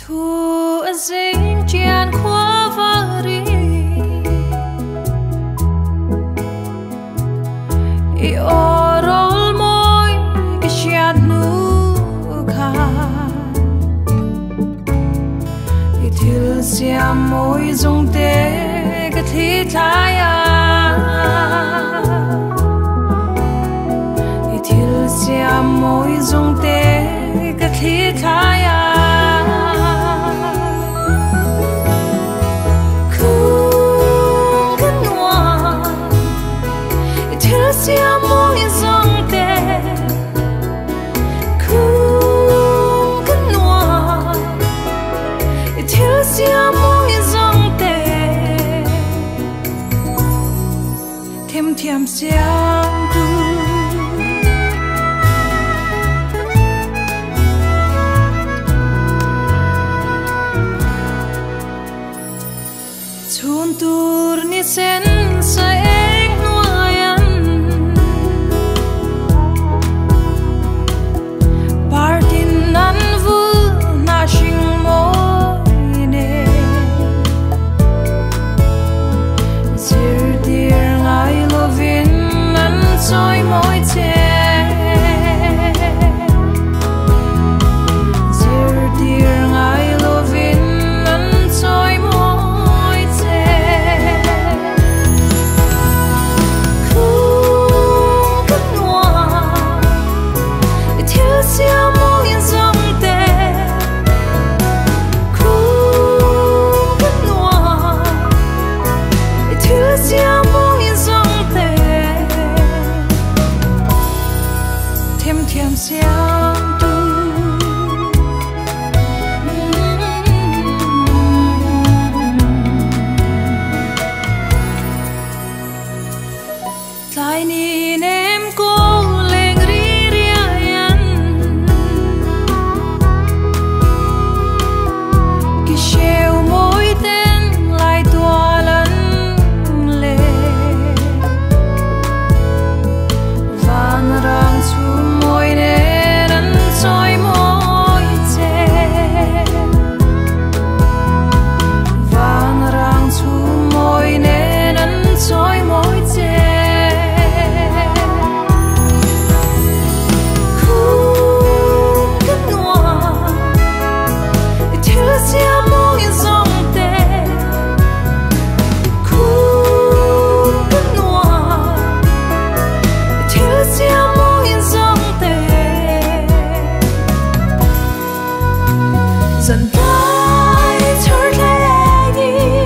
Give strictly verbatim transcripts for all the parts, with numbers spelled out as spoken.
thu dính chian khóa vỡ đi i orol môi cái chian nu kha i thil sia môi dung te cái thi thái à i thil sia môi dung te cái thi thái à sia môi dòng tê khung cân noa thiếu sia môi dòng tê thêm thêm xiang tu chun tur ni sen say soi môi che giờ dir ngai lovin nan soi môi che khung cân noa thiếu sia môi dòng tê khung cân noa thiếu sia môi dòng tê thêm thêm xiang tu tại nhìn em cô lên ri rian cái treo môi tên lại tua lần lệ vàng rang xuống môi nè nắn soi môi che vàng rang xuống môi nè nắn soi môi che khung cân noa thiếu sia môi dòng tê khung cân noa thiếu sia môi dòng dần tay trở lại đi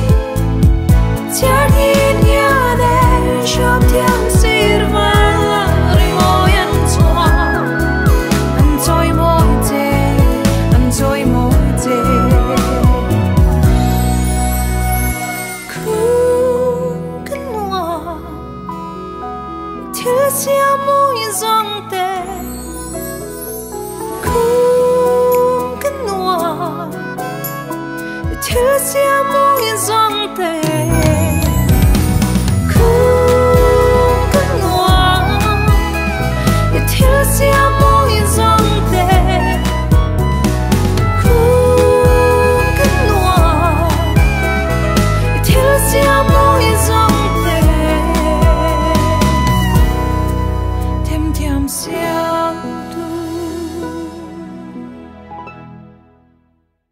chả nhìn nhớ để cho tiếng xịt vào ri môi ăn choa ăn trôi môi tê ăn trôi môi tê khung cân noa thiếu sia môi dòng tê thiếu sia môi dòng tê khung cân noa thiếu sia môi dòng tê khung cân noa thiếu sia môi dòng tê thêm thêm sia